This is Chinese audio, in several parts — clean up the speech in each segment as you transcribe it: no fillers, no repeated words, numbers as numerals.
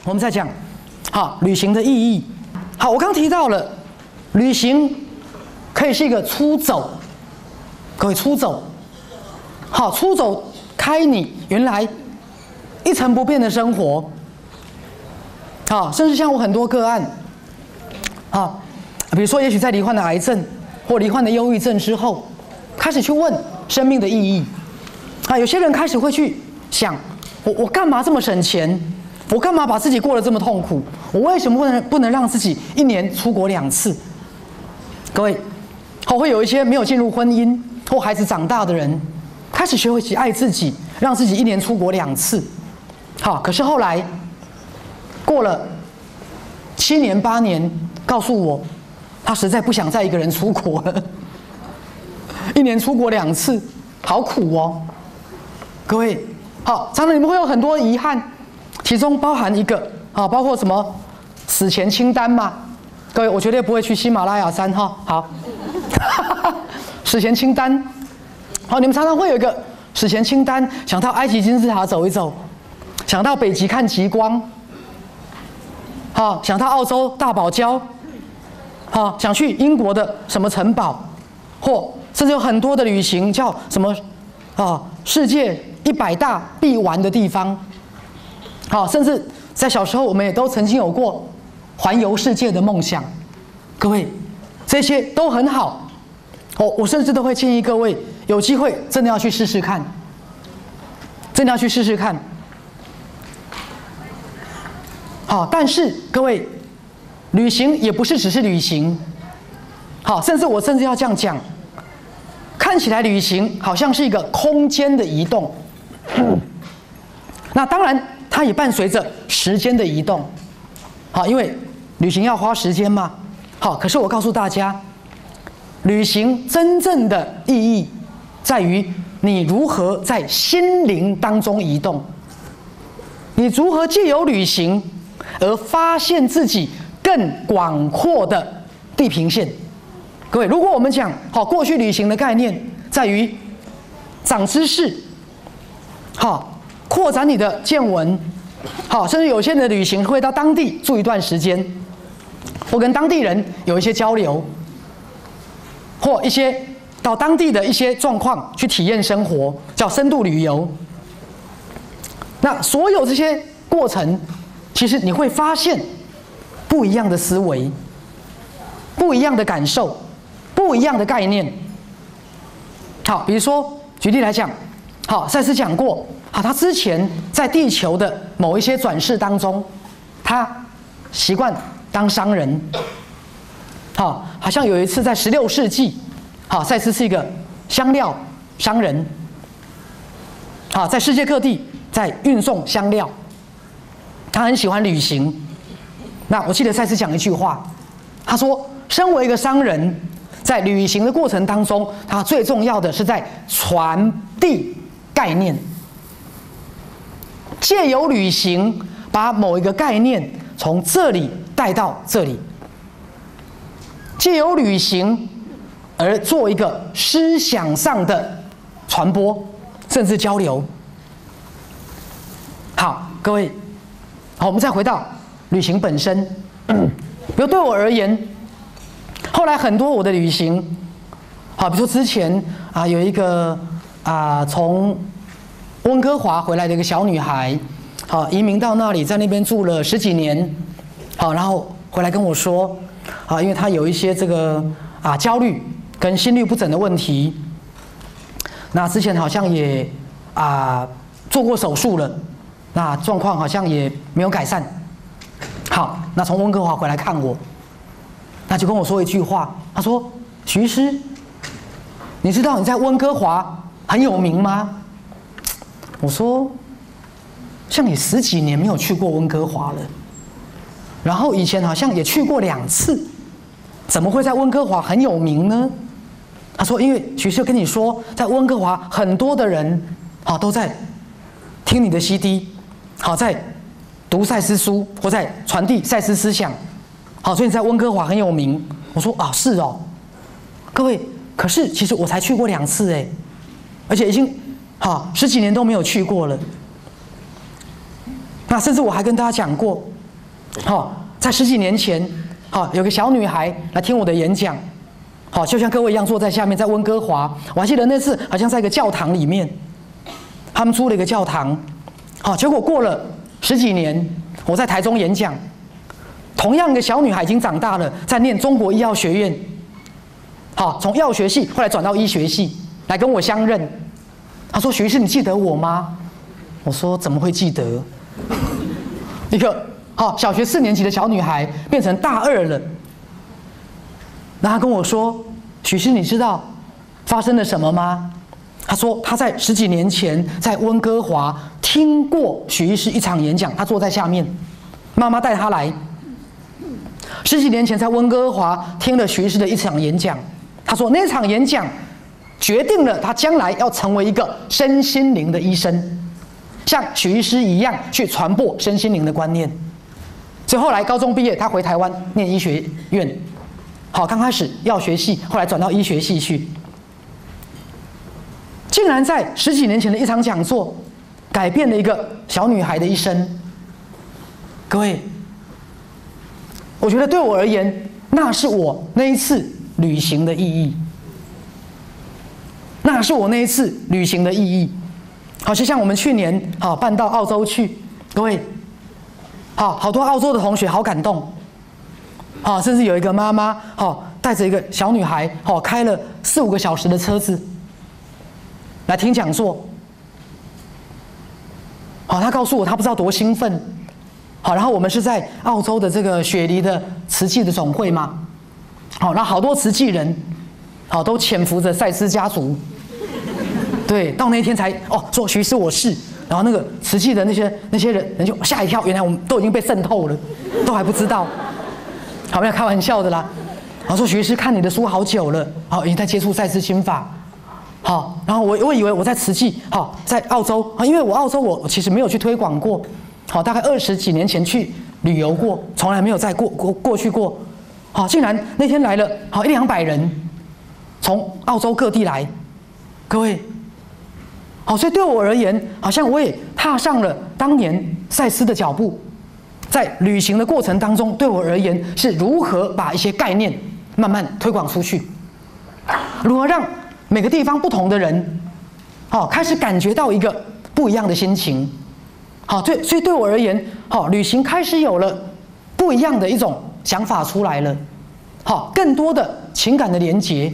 我们再讲，好，旅行的意义。好，我刚提到了，旅行可以是一个出走，各位出走，好，出走开你原来一成不变的生活，好，甚至像我很多个案，好，比如说也许在罹患了癌症或罹患了忧郁症之后，开始去问生命的意义，啊，有些人开始会去想，我干嘛这么省钱？我干嘛把自己过得这么痛苦？我为什么不能让自己1年出国2次？各位，会有一些没有进入婚姻或孩子长大的人，开始学会去爱自己，让自己1年出国2次。好，可是后来过了7年8年，告诉我，他实在不想再一个人出国了。1年出国2次，好苦哦。各位，好，常常你们会有很多遗憾。其中包含一个啊，包括什么死前清单嘛？各位，我绝对不会去喜马拉雅山哈。好，死前清单。好，你们常常会有一个死前清单，想到埃及金字塔走一走，想到北极看极光，好，想到澳洲大堡礁，好，想去英国的什么城堡，或甚至有很多的旅行叫什么啊，世界100大必玩的地方。好，甚至在小时候，我们也都曾经有过环游世界的梦想。各位，这些都很好。我甚至都会建议各位有机会真的要去试试看，真的要去试试看。好，但是各位，旅行也不是只是旅行。好，甚至要这样讲，看起来旅行好像是一个空间的移动。那当然。它也伴随着时间的移动，好，因为旅行要花时间嘛。好，可是我告诉大家，旅行真正的意义在于你如何在心灵当中移动，你如何借由旅行而发现自己更广阔的地平线。各位，如果我们讲好过去旅行的概念在于长知识，好。扩展你的见闻，好，甚至有些人的旅行会到当地住一段时间，或跟当地人有一些交流，或一些到当地的一些状况去体验生活，叫深度旅游。那所有这些过程，其实你会发现不一样的思维，不一样的感受，不一样的概念。好，比如说举例来讲，好，赛斯讲过。好，他之前在地球的某一些转世当中，他习惯当商人。好，好像有一次在16世纪，好，赛斯是一个香料商人。好，在世界各地在运送香料，他很喜欢旅行。那我记得赛斯讲一句话，他说：“身为一个商人，在旅行的过程当中，他最重要的是在传递概念。”借由旅行，把某一个概念从这里带到这里，借由旅行而做一个思想上的传播，甚至交流。好，各位，好，我们再回到旅行本身。比如对我而言，后来很多我的旅行，好，比如说之前啊有一个从温哥华回来的一个小女孩，好，移民到那里，在那边住了10几年，好，然后回来跟我说，因为她有一些这个焦虑跟心律不整的问题，那之前好像也做过手术了，那状况好像也没有改善。好，那从温哥华回来看我，那就跟我说一句话，他说：“徐医师，你知道你在温哥华很有名吗？”我说，像你10几年没有去过温哥华了，然后以前好像也去过2次，怎么会在温哥华很有名呢？他说，因为徐师跟你说，在温哥华很多的人都在听你的 CD， 在读赛斯书或在传递赛斯思想，所以你在温哥华很有名。我说是哦，各位，可是其实我才去过2次哎，而且已经10几年都没有去过了。那甚至我还跟大家讲过， 在10几年前，有个小女孩来听我的演讲，就像各位一样坐在下面，在温哥华。我还记得那次好像在一个教堂里面，他们租了一个教堂，结果过了10几年，我在台中演讲，同样一个小女孩已经长大了，在念中国医药学院，从药学系后来转到医学系来跟我相认。她说：“许医师，你记得我吗？”我说：“怎么会记得？一个小学4年级的小女孩变成大2了。”然后她跟我说：“许医师，你知道发生了什么吗？”她说：“她在10几年前在温哥华听过许医师一场演讲，她坐在下面，妈妈带她来。10几年前在温哥华听了许医师的一场演讲，她说那场演讲决定了她将来要成为一个身心灵的医生，像许医师一样去传播身心灵的观念。所以后来高中毕业，她回台湾念医学院，刚开始药学系，后来转到医学系去。竟然在10几年前的一场讲座，改变了一个小女孩的一生。各位，我觉得对我而言，那是我那一次旅行的意义。那是我那一次旅行的意义。就像我们去年办到澳洲去，各位，好多澳洲的同学好感动，甚至有一个妈妈带着一个小女孩开了4、5个小时的车子来听讲座。她告诉我她不知道多兴奋。然后我们是在澳洲的这个雪梨的慈济的总会嘛，然后好多慈济人都潜伏着赛斯家族。对，到那一天才说许医师我是，然后那个慈济的那些人就吓一跳，原来我们都已经被渗透了，都还不知道。没有开玩笑的啦。然后说许医师看你的书好久了，已经在接触赛斯心法。然后我以为我在慈济，在澳洲，因为我澳洲我其实没有去推广过，大概20几年前去旅游过，从来没有再过去过。竟然那天来了100、200人，从澳洲各地来，各位。所以对我而言，好像我也踏上了当年赛斯的脚步，在旅行的过程当中，对我而言是如何把一些概念慢慢推广出去，如何让每个地方不同的人，开始感觉到一个不一样的心情。所以对我而言，旅行开始有了不一样的一种想法出来了，更多的情感的连结，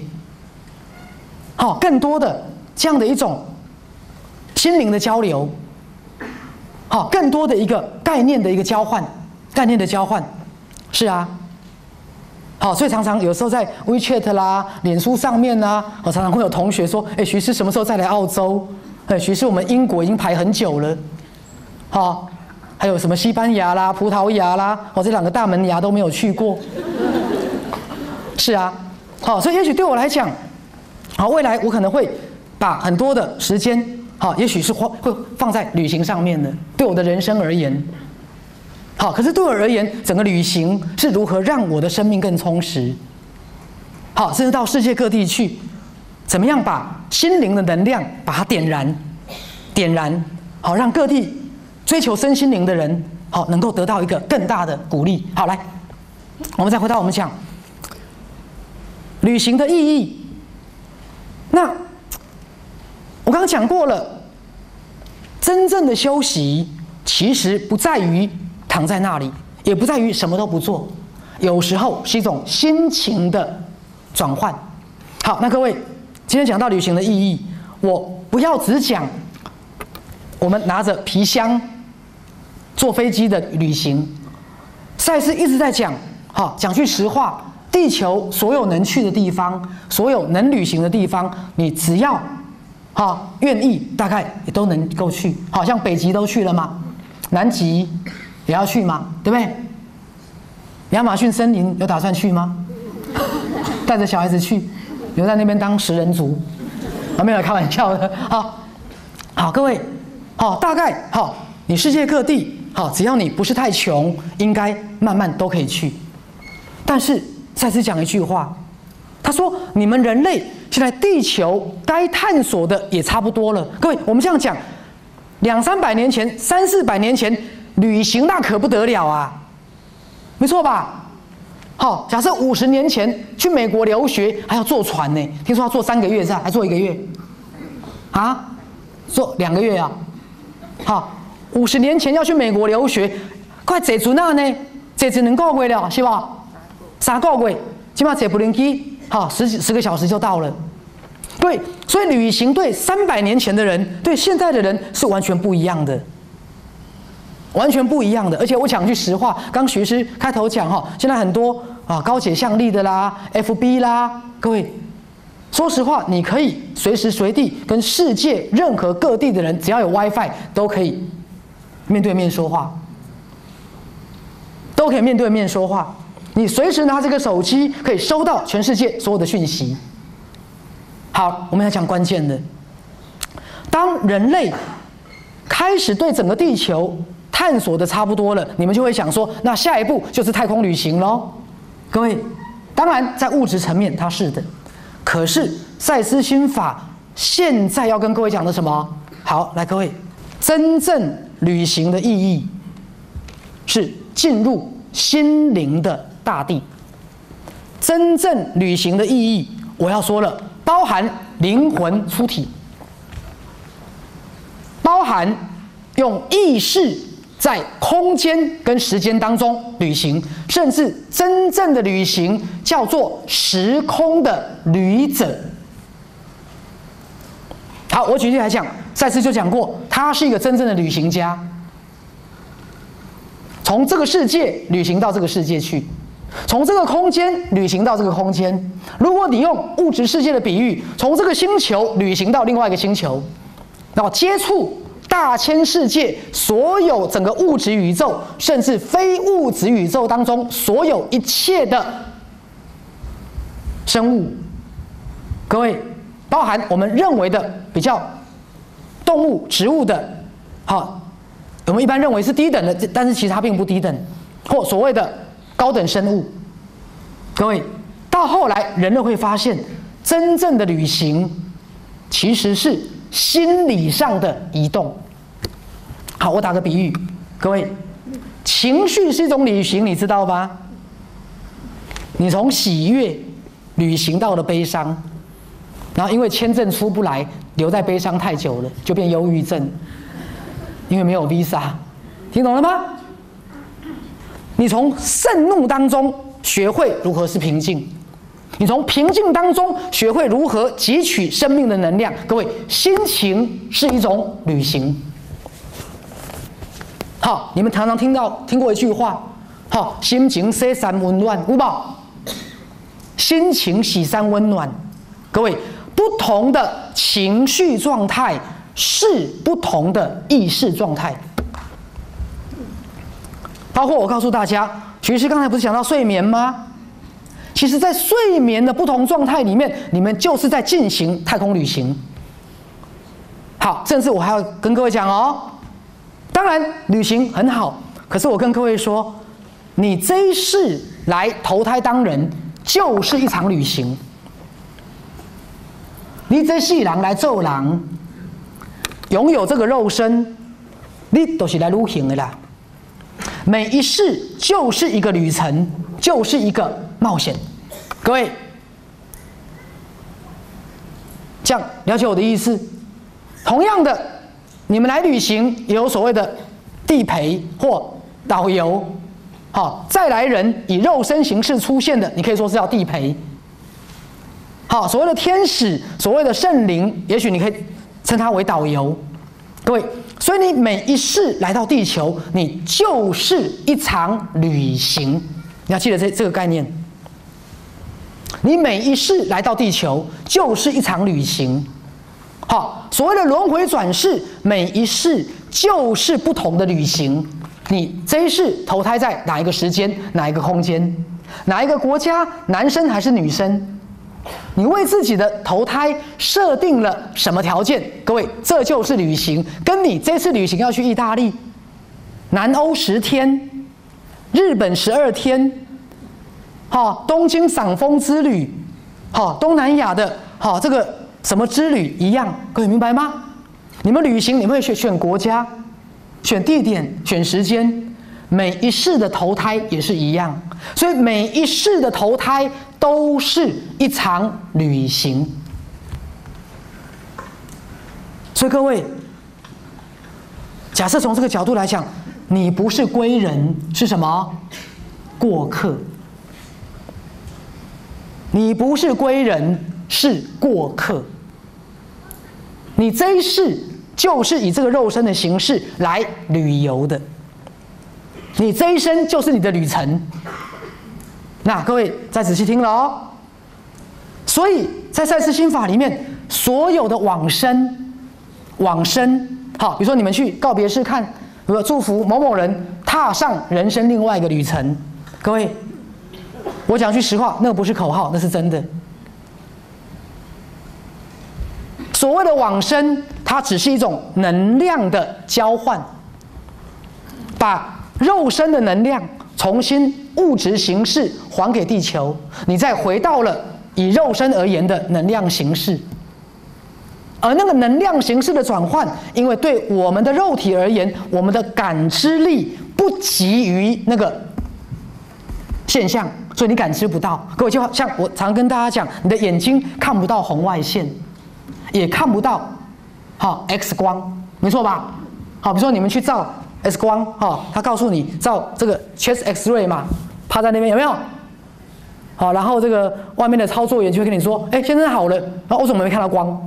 更多的这样的一种心灵的交流，更多的一个概念的一个交换，是啊，所以常常有时候在 WeChat 啦、脸书上面啦，常常会有同学说：“徐师什么时候再来澳洲？徐师我们英国已经排很久了。”还有什么西班牙啦、葡萄牙啦，这2个大门牙都没有去过。是啊，所以也许对我来讲，未来我可能会把很多的时间，也许是会放在旅行上面的。对我的人生而言，可是对我而言，整个旅行是如何让我的生命更充实，甚至到世界各地去，怎么样把心灵的能量把它点燃，让各地追求身心灵的人，能够得到一个更大的鼓励。好，来，我们再回到我们讲旅行的意义。那我刚刚讲过了，真正的休息其实不在于躺在那里，也不在于什么都不做，有时候是一种心情的转换。好，那各位，今天讲到旅行的意义，我不要只讲我们拿着皮箱坐飞机的旅行。赛斯一直在讲，讲句实话，地球所有能去的地方，所有能旅行的地方，你只要愿意，大概也都能够去。好像北极都去了嘛，南极也要去嘛，对不对？亚马逊森林有打算去吗？带着小孩子去，留在那边当食人族？没有开玩笑的。好，各位，大概你世界各地，只要你不是太穷，应该慢慢都可以去。但是再次讲一句话，他说：“你们人类现在地球该探索的也差不多了。”各位，我们这样讲，200-300年前、300-400年前，旅行那可不得了啊！ 没错吧？好，假设50年前去美国留学还要坐船呢，听说要坐3个月是吧？还坐1个月？啊，坐2个月啊？好，50年前要去美国留学，快坐船啊呢？坐2个月了是吧？3个月，起码坐不能机，好，10个小时就到了。对，所以旅行对300年前的人，对现在的人是完全不一样的。完全不一样的，而且我讲句实话，刚徐师开头讲哈，现在很多高解像力的啦 ，FB 啦，各位，说实话，你可以随时随地跟世界任何各地的人，只要有 WiFi 都可以面对面说话，都可以面对面说话。你随时拿这个手机，可以收到全世界所有的讯息。好，我们来讲关键的，当人类开始对整个地球探索的差不多了，你们就会想说，那下一步就是太空旅行咯。各位，当然在物质层面它是的，可是赛斯心法现在要跟各位讲的什么？好，来各位，真正旅行的意义是进入心灵的大地。真正旅行的意义，我要说了，包含灵魂出体，包含用意识在空间跟时间当中旅行，甚至真正的旅行叫做时空的旅者。好，我举例来讲，赛斯就讲过，他是一个真正的旅行家，从这个世界旅行到这个世界去，从这个空间旅行到这个空间。如果你用物质世界的比喻，从这个星球旅行到另外一个星球，然后接触大千世界所有整个物质宇宙，甚至非物质宇宙当中所有一切的生物，各位，包含我们认为的比较动物、植物的，好，我们一般认为是低等的，但是其实它并不低等，或所谓的高等生物。各位，到后来人类会发现，真正的旅行其实是心理上的移动。好，我打个比喻，各位，情绪是一种旅行，你知道吧？你从喜悦旅行到了悲伤，然后因为签证出不来，留在悲伤太久了，就变忧郁症，因为没有 visa， 听懂了吗？你从盛怒当中学会如何是平静，你从平静当中学会如何汲取生命的能量。各位，心情是一种旅行。好，你们常常听过一句话，好，心情洗三温暖，有没？心情洗三温暖。各位，不同的情绪状态是不同的意识状态。包括我告诉大家，徐师刚才不是讲到睡眠吗？其实，在睡眠的不同状态里面，你们就是在进行太空旅行。好，甚至我还要跟各位讲哦，当然旅行很好，可是我跟各位说，你这一世来投胎当人，就是一场旅行。你这世人来做人，拥有这个肉身，你都是来旅行的啦。每一世就是一个旅程，就是一个冒险。各位，这样了解我的意思？同样的，你们来旅行也有所谓的地陪或导游，好，再来人以肉身形式出现的，你可以说是叫地陪。好，所谓的天使，所谓的圣灵，也许你可以称它为导游。各位，所以你每一世来到地球，你就是一场旅行。你要记得这个概念。你每一世来到地球，就是一场旅行。好，所谓的轮回转世，每一世就是不同的旅行。你这一世投胎在哪一个时间、哪一个空间、哪一个国家，男生还是女生？你为自己的投胎设定了什么条件？各位，这就是旅行。跟你这次旅行要去意大利、南欧10天、日本12天，东京赏枫之旅，东南亚的这个什么之旅一样，各位明白吗？你们旅行，你们会选国家、选地点、选时间， 每一世的投胎也是一样，所以每一世的投胎都是一场旅行。所以各位，假设从这个角度来讲，你不是归人，是什么？过客。你不是归人，是过客。你这一世就是以这个肉身的形式来旅游的，你这一生就是你的旅程。那各位再仔细听了哦。所以在赛斯心法里面，所有的往生，好，比如说你们去告别式看，比如说祝福某某人踏上人生另外一个旅程。各位，我讲句实话，那个不是口号，那是真的。所谓的往生，它只是一种能量的交换，把肉身的能量重新物质形式还给地球，你再回到了以肉身而言的能量形式。而那个能量形式的转换，因为对我们的肉体而言，我们的感知力不及于那个现象，所以你感知不到。各位，就像我常跟大家讲，你的眼睛看不到红外线，也看不到X 光，没错吧？好，比如说你们去照 X 光，他告诉你照这个 chest X-ray 嘛，趴在那边有没有？好，然后这个外面的操作员就会跟你说：“哎，先生好了。”然后我怎么没看到光？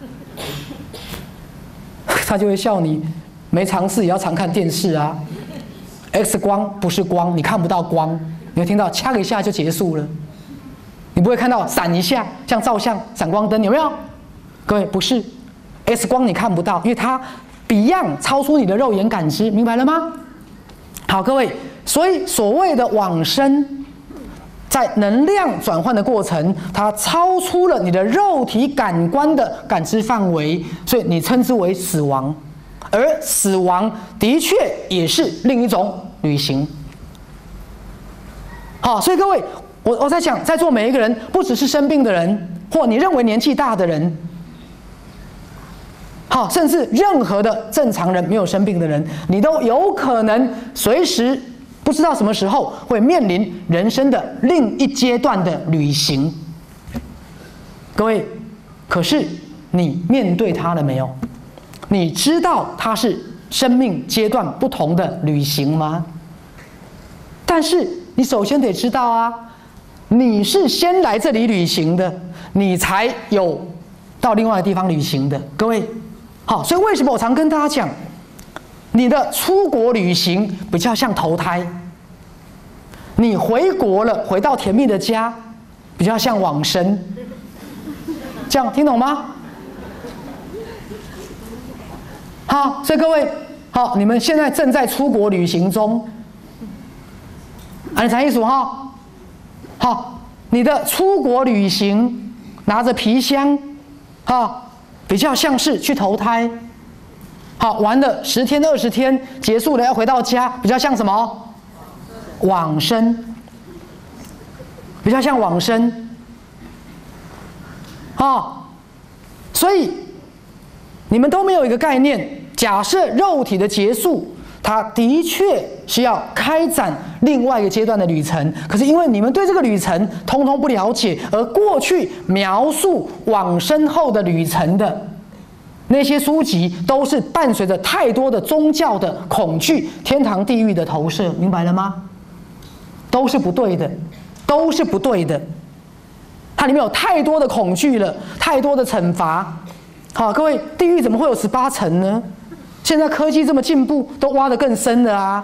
他就会笑你，没尝试也要常看电视啊。X 光不是光，你看不到光，你会听到掐一下就结束了，你不会看到闪一下，像照相闪光灯有没有？各位，不是 X 光你看不到，因为它 beyond 超出你的肉眼感知，明白了吗？好，各位，所以所谓的往生，在能量转换的过程，它超出了你的肉体感官的感知范围，所以你称之为死亡。而死亡的确也是另一种旅行。好，所以各位，我在讲，在座每一个人，不只是生病的人，或你认为年纪大的人，好，甚至任何的正常人，没有生病的人，你都有可能随时不知道什么时候会面临人生的另一阶段的旅行。各位，可是你面对它了没有？你知道它是生命阶段不同的旅行吗？但是你首先得知道啊，你是先来这里旅行的，你才有到另外一个地方旅行的。各位，好，所以为什么我常跟大家讲，你的出国旅行比较像投胎，你回国了，回到甜蜜的家，比较像往生。这样听懂吗？好，所以各位，好，你们现在正在出国旅行中，你才意思哈。好，你的出国旅行拿着皮箱，比较像是去投胎。好，玩了10天20天，结束了要回到家，比较像什么？往生，比较像往生。所以你们都没有一个概念。假设肉体的结束，它的确是要开展另外一个阶段的旅程。可是因为你们对这个旅程通通不了解，而过去描述往生后的旅程的那些书籍，都是伴随着太多的宗教的恐惧、天堂地狱的投射，明白了吗？都是不对的，都是不对的。它里面有太多的恐惧了，太多的惩罚。好，各位，地狱怎么会有18层呢？现在科技这么进步，都挖得更深了啊，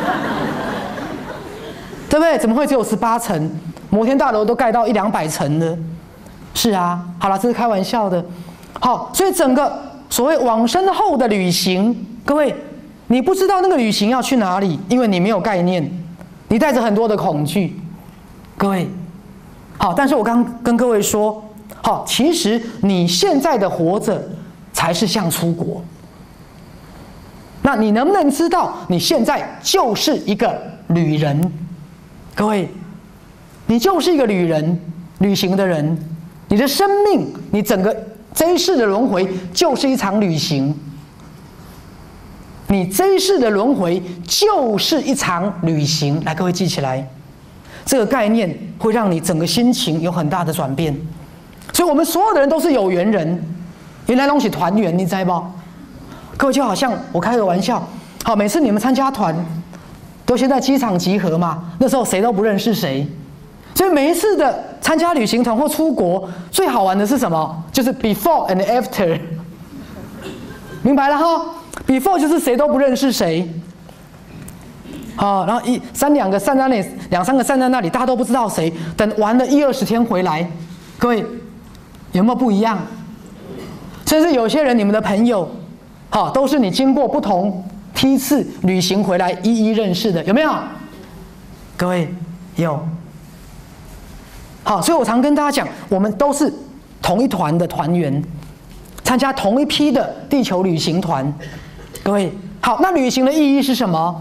对不对？怎么会只有18层？摩天大楼都盖到100-200层了。是啊，好了，这是开玩笑的。好，所以整个所谓往生后的旅行，各位，你不知道那个旅行要去哪里，因为你没有概念，你带着很多的恐惧。各位，好，但是我刚跟各位说，好，其实你现在的活着才是像出国。那你能不能知道，你现在就是一个旅人？各位，你就是一个旅人，旅行的人。你的生命，你整个这一世的轮回，就是一场旅行。 你这一世的轮回就是一场旅行。来，各位记起来，这个概念会让你整个心情有很大的转变。所以，我们所有的人都是有缘人，原来都是团圆，你知道不？各位就好像我开个玩笑，好，每次你们参加团，都先在机场集合嘛，那时候谁都不认识谁，所以每一次的参加旅行团或出国，最好玩的是什么？就是 before and after， 明白了哈 ？before 就是谁都不认识谁，好，然后两个散在那里，两三个散在那里，大家都不知道谁。等玩了20-20天回来，各位有没有不一样？甚至有些人，你们的朋友，好，都是你经过不同梯次旅行回来一一认识的，有没有？各位有。好，所以我常跟大家讲，我们都是同一团的团员，参加同一批的地球旅行团。各位，好，那旅行的意义是什么？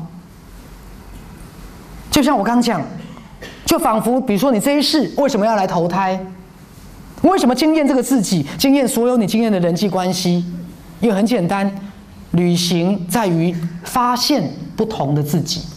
就像我刚讲，就仿佛比如说你这一世为什么要来投胎？为什么经验这个自己，经验所有你经验的人际关系？因为很简单，旅行在于发现不同的自己，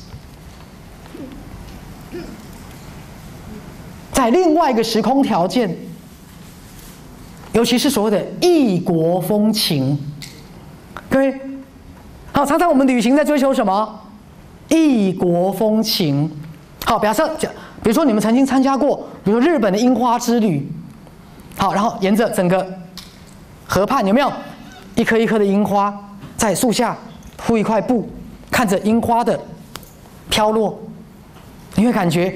在另外一个时空条件，尤其是所谓的异国风情。各位，好，常常我们旅行在追求什么？异国风情。好，比如说你们曾经参加过，比如说日本的樱花之旅。好，然后沿着整个河畔，有没有一颗一颗的樱花，在树下铺一块布，看着樱花的飘落，你会感觉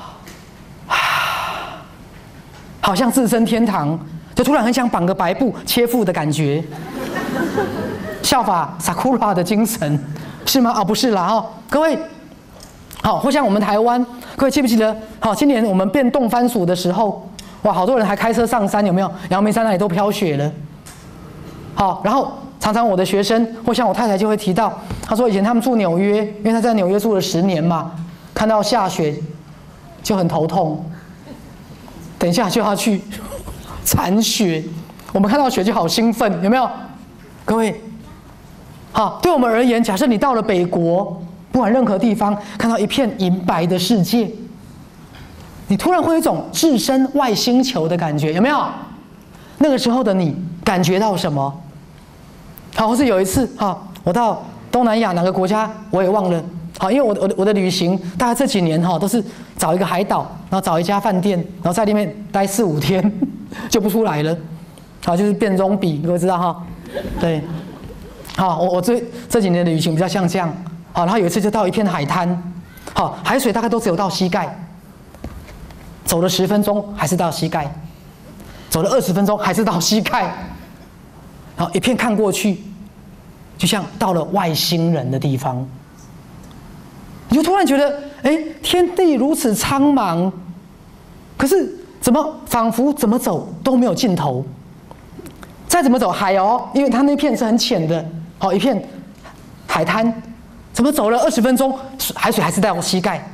好像置身天堂，就突然很想绑个白布切腹的感觉，效法 Sakura 的精神，是吗？啊，不是啦，哦，各位，好，或像我们台湾，各位记不记得？好，今年我们变冻番薯的时候。哇，好多人还开车上山，有没有？阳明山那里都飘雪了。好，然后常常我的学生或像我太太就会提到，她说以前他们住纽约，因为她在纽约住了10年嘛，看到下雪就很头痛，等一下就要去铲雪。我们看到雪就好兴奋，有没有？各位，好，对我们而言，假设你到了北国，不管任何地方，看到一片银白的世界。你突然会有一种置身外星球的感觉，有没有？那个时候的你感觉到什么？好，或是有一次哈，我到东南亚哪个国家我也忘了。好，因为我的旅行大概这几年哈都是找一个海岛，然后找一家饭店，然后在里面待4-5天就不出来了。好，就是变中比，各位知道哈？对。好，我这几年的旅行比较像这样。好，然后有一次就到一片海滩，好，海水大概都只有到膝盖。走了10分钟还是到膝盖，走了20分钟还是到膝盖，然后一片看过去，就像到了外星人的地方，你就突然觉得，哎，天地如此苍茫，可是仿佛怎么走都没有尽头，再怎么走海哦，因为它那片是很浅的，好一片海滩，怎么走了20分钟，海水还是到膝盖。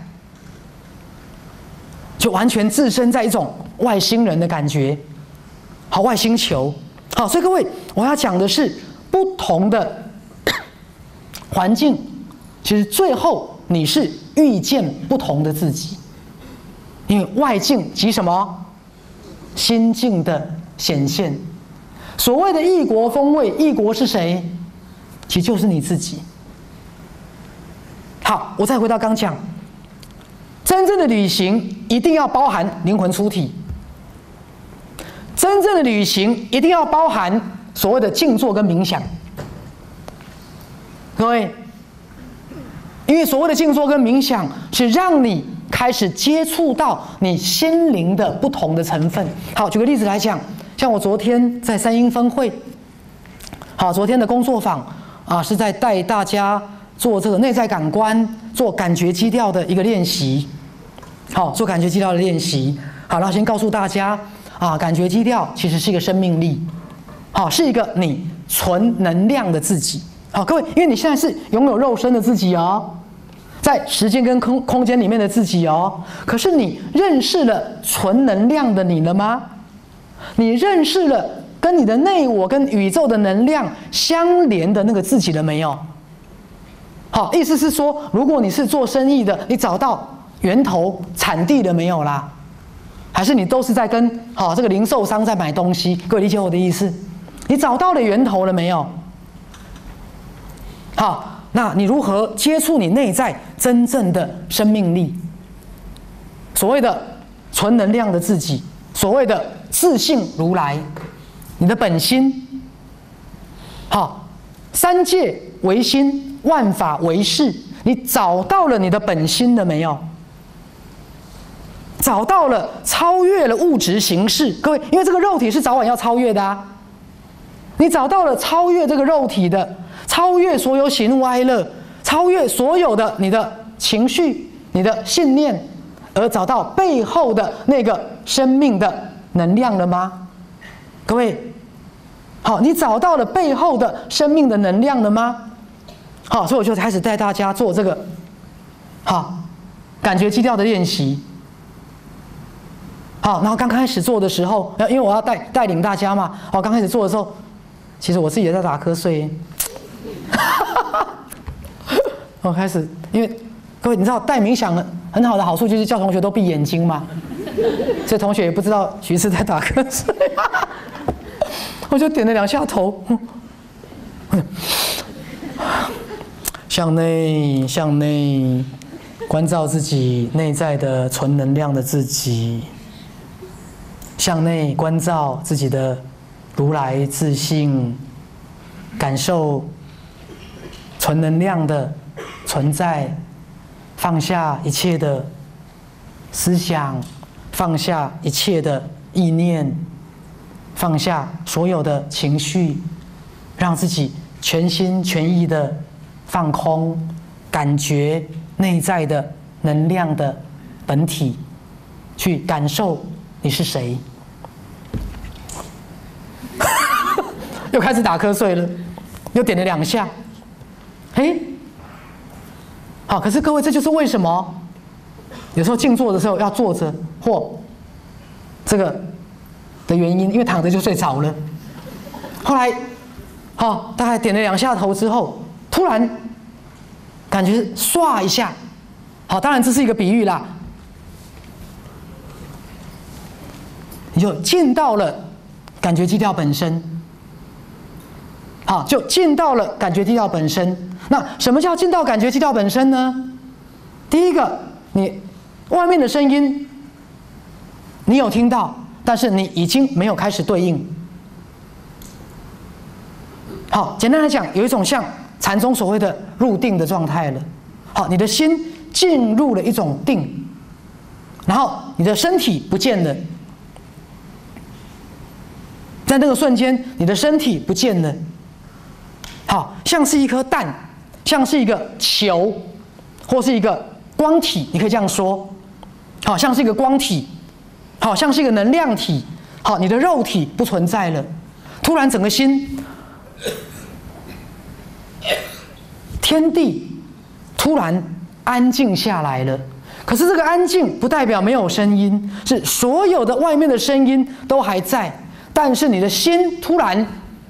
就完全置身在一种外星人的感觉，好，外星球，好，所以各位，我要讲的是不同的环境，其实最后你是遇见不同的自己，因为外境即什么？心境的显现。所谓的异国风味，异国是谁？其实就是你自己。好，我再回到刚讲。真正的旅行一定要包含灵魂出体，真正的旅行一定要包含所谓的静坐跟冥想。各位，因为所谓的静坐跟冥想是让你开始接触到你心灵的不同的成分。好，举个例子来讲，像我昨天在三英分会，好，昨天的工作坊啊，是在带大家做这个内在感官，做感觉基调的一个练习。好，做感觉基调的练习。好，然后先告诉大家啊，感觉基调其实是一个生命力，好，是一个你纯能量的自己。好，各位，因为你现在是拥有肉身的自己哦，在时间跟空间里面的自己哦。可是你认识了纯能量的你了吗？你认识了跟你的内我跟宇宙的能量相连的那个自己了没有？ 好，意思是说，如果你是做生意的，你找到源头产地了没有啦？还是你都是在跟这个零售商在买东西？各位理解我的意思？你找到了源头了没有？好，那你如何接触你内在真正的生命力？所谓的纯能量的自己，所谓的自性如来，你的本心。好，三界唯心，万法唯识。你找到了你的本心了没有？找到了，超越了物质形式。各位，因为这个肉体是早晚要超越的啊。你找到了超越这个肉体的，超越所有喜怒哀乐，超越所有的你的情绪、你的信念，而找到背后的那个生命的能量了吗？各位。好，你找到了背后的生命的能量了吗？好，所以我就开始带大家做这个感觉基调的练习。好，然后刚开始做的时候，因为我要带领大家嘛，刚开始做的时候，其实我自己也在打瞌睡。我开始，因为各位你知道带冥想很好的好处就是叫同学都闭眼睛嘛，所以同学也不知道徐师在打瞌睡。我就点了2下头，向内关照自己内在的纯能量的自己，向内关照自己的如来自性，感受纯能量的存在，放下一切的思想，放下一切的意念。放下所有的情绪，让自己全心全意的放空，感觉内在的能量的本体，去感受你是谁。又开始打瞌睡了，又点了2下，好，可是各位，这就是为什么有时候静坐的时候要坐着或这个的原因，因为躺着就睡着了。后来，大概点了2下头之后，突然感觉唰一下，当然这是一个比喻啦，你就进到了感觉基调本身，就进到了感觉基调本身。那什么叫进到感觉基调本身呢？第一个，你外面的声音，你有听到。但是你已经没有开始对应。好，简单来讲，有一种像禅宗所谓的入定的状态了。好，你的心进入了一种定，然后你的身体不见了，在那个瞬间，你的身体不见了。好，像是一颗蛋，像是一个球，或是一个光体，你可以这样说。好，像是一个光体。好像是一个能量体，好，你的肉体不存在了，突然整个心，天地突然安静下来了。可是这个安静不代表没有声音，是所有的外面的声音都还在，但是你的心突然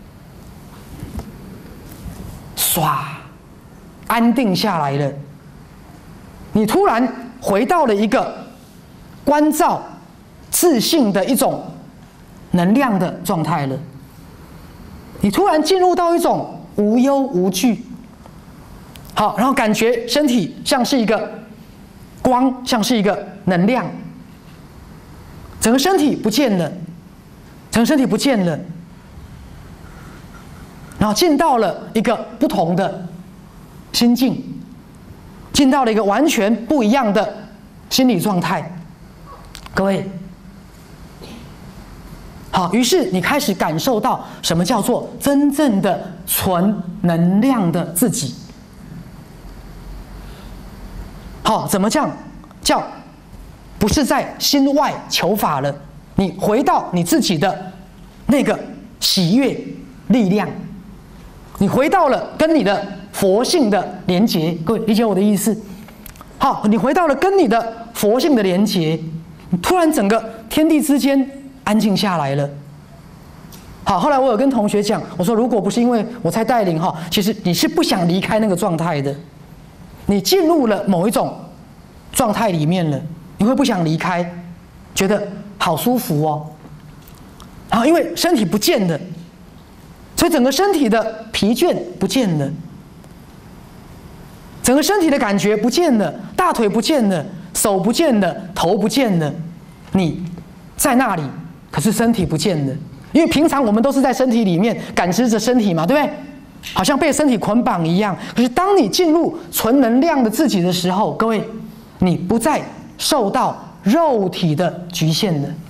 唰安定下来了，你突然回到了一个关照自信的一种能量的状态了，你突然进入到一种无忧无惧，好，然后感觉身体像是一个光，像是一个能量，整个身体不见了，整个身体不见了，然后进到了一个不同的心境，进到了一个完全不一样的心理状态，各位。好，于是你开始感受到什么叫做真正的纯能量的自己。好，怎么讲？叫不是在心外求法了，你回到你自己的那个喜悦力量，你回到了跟你的佛性的连结。各位理解我的意思？好，你回到了跟你的佛性的连结，突然整个天地之间安静下来了。好，后来我有跟同学讲，我说如果不是因为我在带领其实你是不想离开那个状态的。 你进入了某一种状态里面了，你会不想离开，觉得好舒服哦。然后因为身体不见了，所以整个身体的疲倦不见了，整个身体的感觉不见了，大腿不见了，手不见了，头不见了，你在那里，可是身体不见了。因为平常我们都是在身体里面感知着身体嘛，对不对？好像被身体捆绑一样。可是当你进入纯能量的自己的时候，各位，你不再受到肉体的局限了。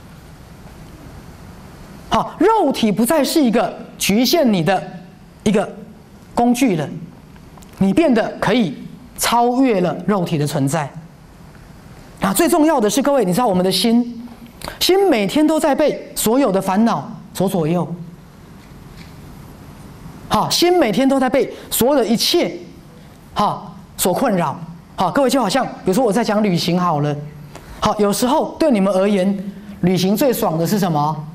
好，肉体不再是一个局限你的一个工具了，你变得可以超越了肉体的存在。啊，最重要的是，各位，你知道我们的心每天都在被所有的烦恼所左右。好，心每天都在被所有的一切所困扰。好，各位就好像，比如说我在讲旅行好了。好，有时候对你们而言，旅行最爽的是什么？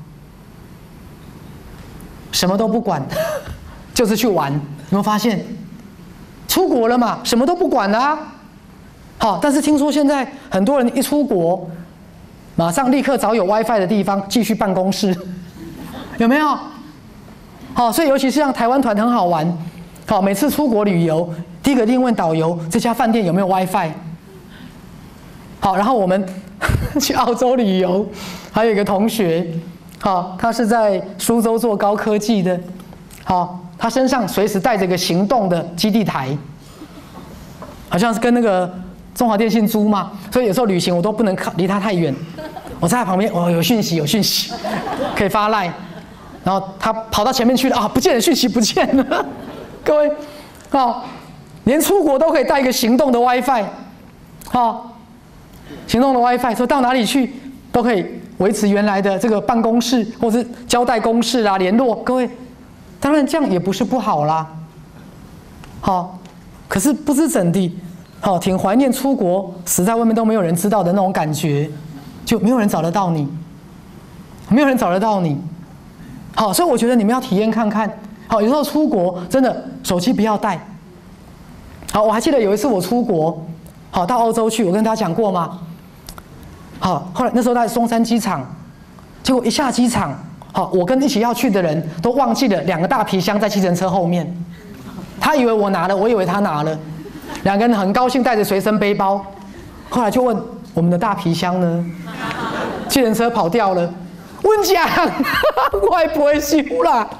什么都不管，就是去玩。有没有发现？出国了嘛，什么都不管了啊。好，但是听说现在很多人一出国，马上立刻找有 WiFi 的地方继续办公室，有没有？好，所以尤其是像台湾团很好玩。好，每次出国旅游，第一个一定问导游这家饭店有没有 WiFi。好，然后我们去澳洲旅游，还有一个同学，好，他是在苏州做高科技的，好，他身上随时带着一个行动的基地台，好像是跟那个中华电信租嘛，所以有时候旅行我都不能离他太远，我在他旁边，有讯息，可以发赖，然后他跑到前面去了啊，不见了，讯息不见了，各位，好，连出国都可以带一个行动的 WiFi， 好。行动的 WiFi， 说到哪里去都可以维持原来的这个办公室或是交代公事啊联络。各位，当然这样也不是不好啦。好，可是不知怎地，好，挺怀念出国死在外面都没有人知道的那种感觉，就没有人找得到你，没有人找得到你。好，所以我觉得你们要体验看看。好，有时候出国真的手机不要带。好，我还记得有一次我出国。好，到欧洲去，我跟大家讲过吗？好，后来那时候在松山机场，结果一下机场，好，我跟一起要去的人都忘记了2个大皮箱在计程车后面，他以为我拿了，我以为他拿了，2个人很高兴带着随身背包，后来就问我们的大皮箱呢？计程车跑掉了，问讲，我也不会修啦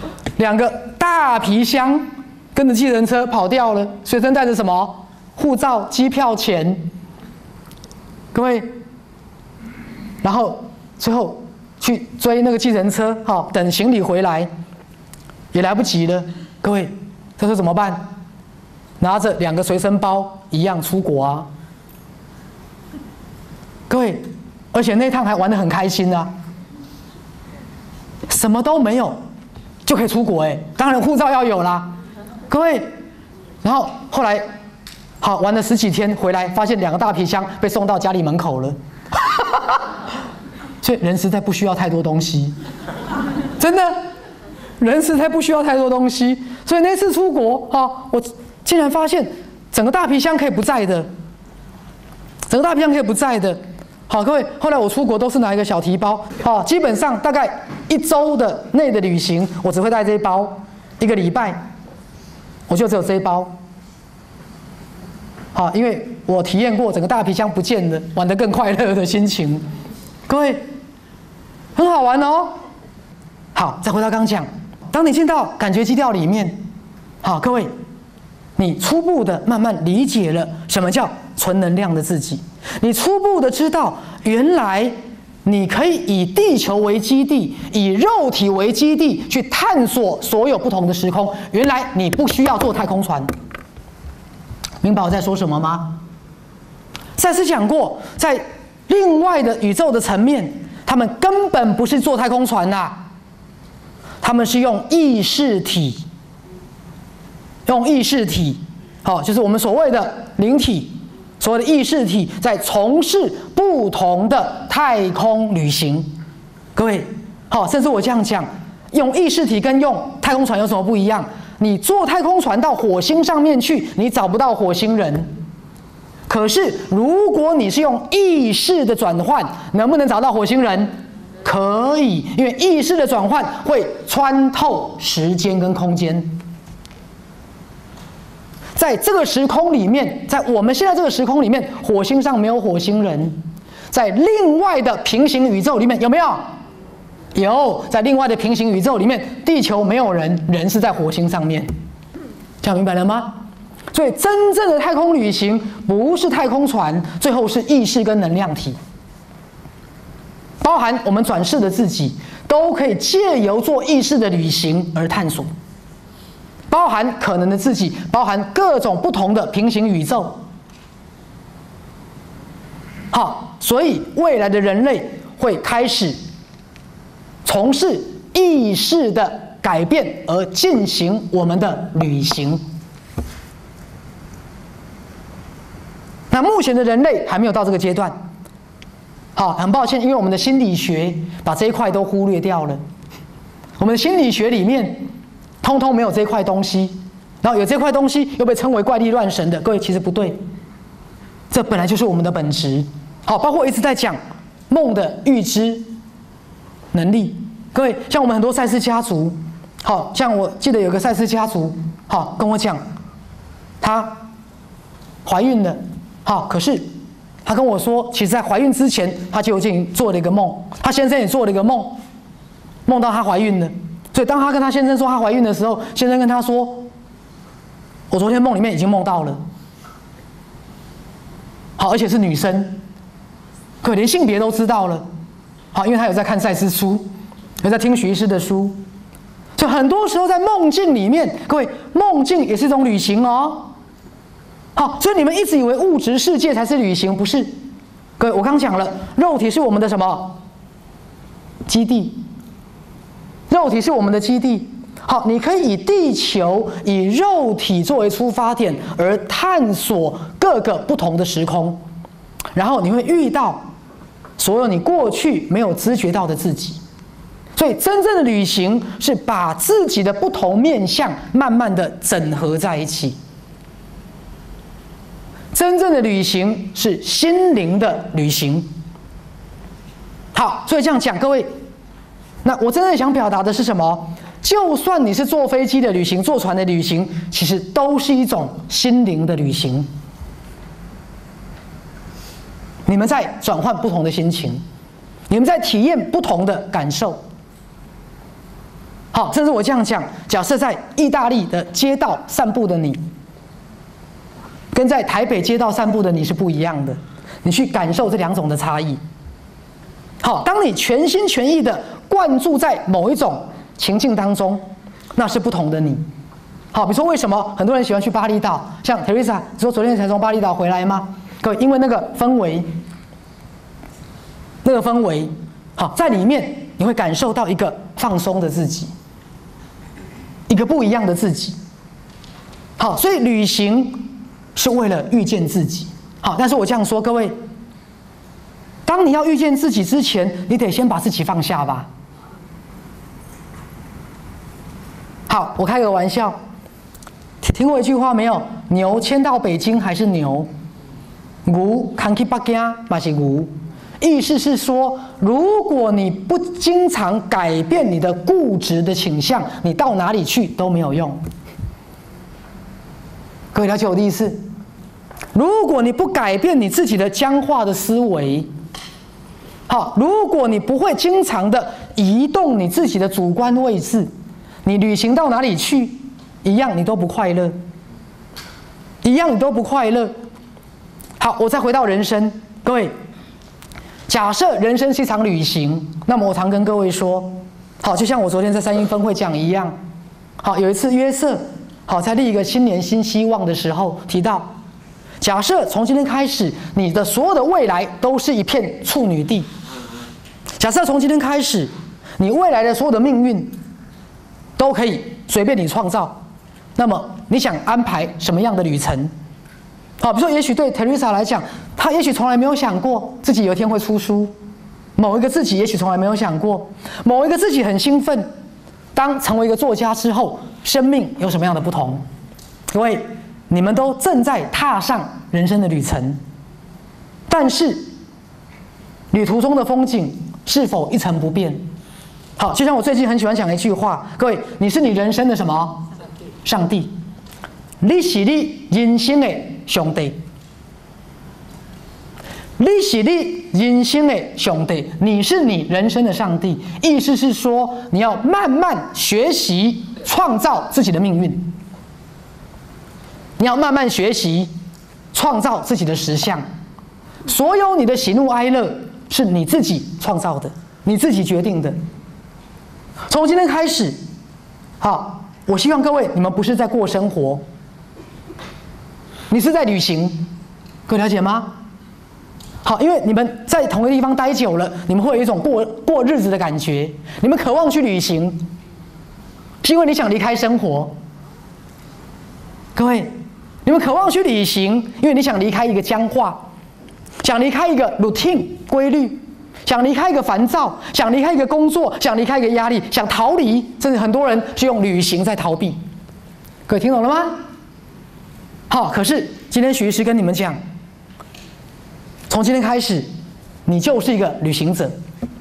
，2个大皮箱跟着计程车跑掉了，随身带着什么？护照、机票钱，各位，然后最后去追那个计程车，好，等行李回来也来不及了。各位，这时候怎么办？拿着2个随身包一样出国啊！各位，而且那趟还玩得很开心啊，什么都没有就可以出国哎，当然护照要有啦，各位，然后后来。好，玩了10几天，回来发现2个大皮箱被送到家里门口了。所以人实在不需要太多东西，真的，人实在不需要太多东西。所以那次出国，我竟然发现整个大皮箱可以不载的，整个大皮箱可以不载的。好，各位，后来我出国都是拿一个小提包，基本上大概1周的内的旅行，我只会带这一包，1个礼拜我就只有这一包。好，因为我体验过整个大皮箱不见了，玩得更快乐的心情，各位，很好玩哦。好，再回到刚讲，当你进到感觉基调里面，好，各位，你初步的慢慢理解了什么叫纯能量的自己，你初步的知道，原来你可以以地球为基地，以肉体为基地去探索所有不同的时空。原来你不需要坐太空船。明白我在说什么吗？赛斯讲过，在另外的宇宙的层面，他们根本不是坐太空船呐，他们是用意识体，好，就是我们所谓的灵体，所谓的意识体，在从事不同的太空旅行。各位，好，甚至我这样讲，用意识体跟用太空船有什么不一样？ 你坐太空船到火星上面去，你找不到火星人。可是如果你是用意识的转换，能不能找到火星人？可以，因为意识的转换会穿透时间跟空间。在这个时空里面，在我们现在这个时空里面，火星上没有火星人。在另外的平行宇宙里面有没有？有，在另外的平行宇宙里面，地球没有人，人是在火星上面。这样明白了吗？所以真正的太空旅行不是太空船，最后是意识跟能量体，包含我们转世的自己，都可以借由做意识的旅行而探索，包含可能的自己，包含各种不同的平行宇宙。好，所以未来的人类会开始从事意识的改变，而进行我们的旅行。那目前的人类还没有到这个阶段。好，很抱歉，因为我们的心理学把这一块都忽略掉了。我们的心理学里面通通没有这块东西，然后有这块东西又被称为怪力乱神的。各位，其实不对，这本来就是我们的本质。好，包括我一直在讲梦的预知能力。各位，像我们很多赛斯家族，好像我记得有个赛斯家族，好跟我讲，她怀孕了，好，可是她跟我说，其实在怀孕之前，她就已经做了一个梦，她先生也做了一个梦，梦到她怀孕了。所以当她跟她先生说她怀孕的时候，先生跟她说，我昨天梦里面已经梦到了，好，而且是女生。可连性别都知道了，好，因为他有在看赛斯书，有在听徐医师的书，所以很多时候在梦境里面，各位，梦境也是一种旅行哦。好，所以你们一直以为物质世界才是旅行，不是？各位，我刚讲了，肉体是我们的什么基地？肉体是我们的基地。好，你可以以地球、以肉体作为出发点，而探索各个不同的时空，然后你会遇到所有你过去没有知觉到的自己。所以真正的旅行是把自己的不同面向慢慢的整合在一起。真正的旅行是心灵的旅行。好，所以这样讲，各位，那我真正想表达的是什么？就算你是坐飞机的旅行、坐船的旅行，其实都是一种心灵的旅行。你们在转换不同的心情，你们在体验不同的感受。好，甚至我这样讲，假设在意大利的街道散步的你，跟在台北街道散步的你是不一样的，你去感受这两种的差异。好，当你全心全意的灌注在某一种情境当中，那是不同的你。好，比如说为什么很多人喜欢去巴厘岛？像 Teresa 说昨天才从巴厘岛回来吗？各位，因为那个氛围，好，在里面你会感受到一个放松的自己，一个不一样的自己。好，所以旅行是为了遇见自己。好，但是我这样说，各位，当你要遇见自己之前，你得先把自己放下吧。好，我开个玩笑，听过一句话没有？牛迁到北京还是牛？牛扛去北京嘛是牛，意思是说，如果你不经常改变你的固执的倾向，你到哪里去都没有用。各位了解我的意思？如果你不改变你自己的僵化的思维，好，如果你不会经常的移动你自己的主观位置，你旅行到哪里去，一样你都不快乐，一样你都不快乐。好，我再回到人生，各位，假设人生是一场旅行，那么我常跟各位说，好，就像我昨天在三一分会讲一样，好，有一次约瑟，好，在立一个新年新希望的时候提到，假设从今天开始，你的所有的未来都是一片处女地，假设从今天开始，你未来的所有的命运都可以随便你创造，那么你想安排什么样的旅程？好，比如说，也许对 Teresa 来讲，她也许从来没有想过自己有一天会出书，某一个自己也许从来没有想过，某一个自己很兴奋，当成为一个作家之后， 生命有什么样的不同？各位，你们都正在踏上人生的旅程，但是旅途中的风景是否一成不变？好，就像我最近很喜欢讲一句话，各位，你是你人生的什么？上帝。你是你人生的上帝。你是你人生的上帝，你是你人生的上帝。意思是说，你要慢慢学习创造自己的命运。你要慢慢学习创造自己的实相。所有你的喜怒哀乐是你自己创造的，你自己决定的。从今天开始，好，我希望各位，你们不是在过生活，你是在旅行，各位了解吗？好，因为你们在同一个地方待久了，你们会有一种过日子的感觉。你们渴望去旅行，是因为你想离开生活。各位，你们渴望去旅行，因为你想离开一个僵化，想离开一个 routine 规律，想离开一个烦躁，想离开一个工作，想离开一个压力，想逃离，甚至很多人是用旅行在逃避。各位听懂了吗？好，可是今天许医师跟你们讲，从今天开始，你就是一个旅行者。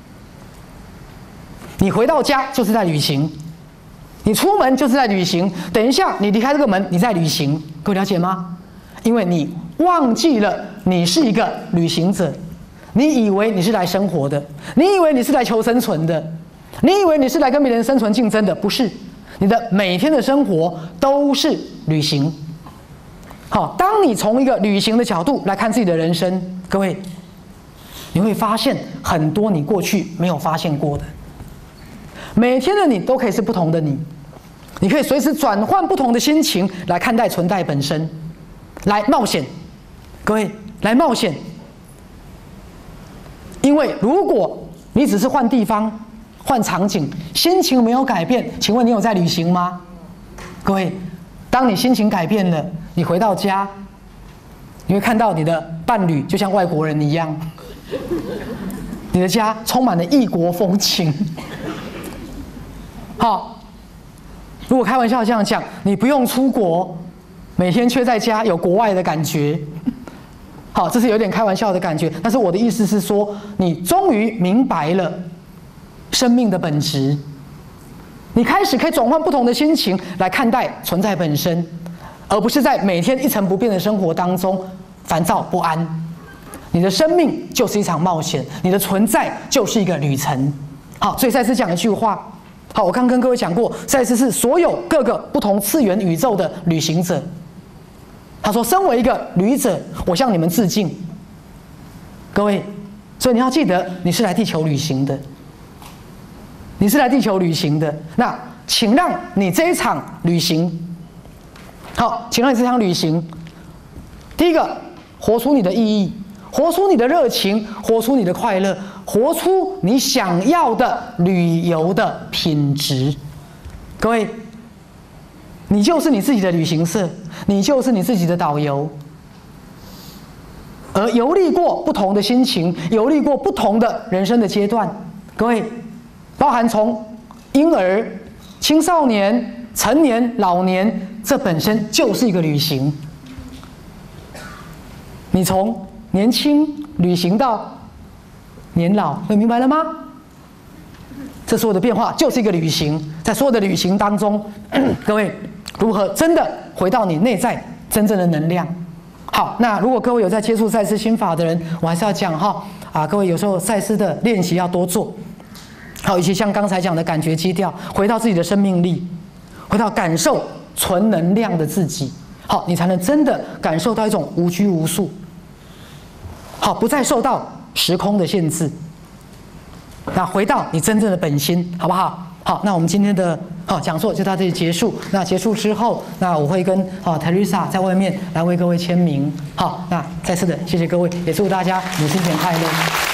你回到家就是在旅行，你出门就是在旅行。等一下你离开这个门，你在旅行。各位了解吗？因为你忘记了你是一个旅行者，你以为你是来生活的，你以为你是来求生存的，你以为你是来跟别人生存竞争的，不是。你的每天的生活都是旅行。好，当你从一个旅行的角度来看自己的人生，各位，你会发现很多你过去没有发现过的。每天的你都可以是不同的你，你可以随时转换不同的心情来看待存在本身，来冒险。各位，来冒险。因为如果你只是换地方、换场景，心情没有改变，请问你有在旅行吗？各位，当你心情改变了，你回到家，你会看到你的伴侣就像外国人一样，你的家充满了异国风情。好，如果开玩笑这样讲，你不用出国，每天却在家有国外的感觉。好，这是有点开玩笑的感觉，但是我的意思是说，你终于明白了生命的本质，你开始可以转换不同的心情来看待存在本身，而不是在每天一成不变的生活当中烦躁不安。你的生命就是一场冒险，你的存在就是一个旅程。好，所以赛斯讲一句话。好，我刚跟各位讲过，赛斯是所有各个不同次元宇宙的旅行者。他说：“身为一个旅者，我向你们致敬。”各位，所以你要记得，你是来地球旅行的。你是来地球旅行的，那请让你这一场旅行，好，请让你这场旅行，第一个，活出你的意义，活出你的热情，活出你的快乐，活出你想要的旅游的品质。各位，你就是你自己的旅行社，你就是你自己的导游，而游历过不同的心情，游历过不同的人生的阶段。各位，包含从婴儿、青少年、成年、老年，这本身就是一个旅行。你从年轻旅行到年老，你明白了吗？这所有的变化就是一个旅行，在所有的旅行当中，各位如何真的回到你内在真正的能量？好，那如果各位有在接触赛斯心法的人，我还是要讲哈各位有时候赛斯的练习要多做。好，以及像刚才讲的感觉基调，回到自己的生命力，回到感受纯能量的自己，好，你才能真的感受到一种无拘无束，好，不再受到时空的限制，那回到你真正的本心，好不好？好，那我们今天的讲座就到这里结束。那结束之后，那我会跟Teresa 在外面来为各位签名。好，那再次的谢谢各位，也祝大家母亲节快乐。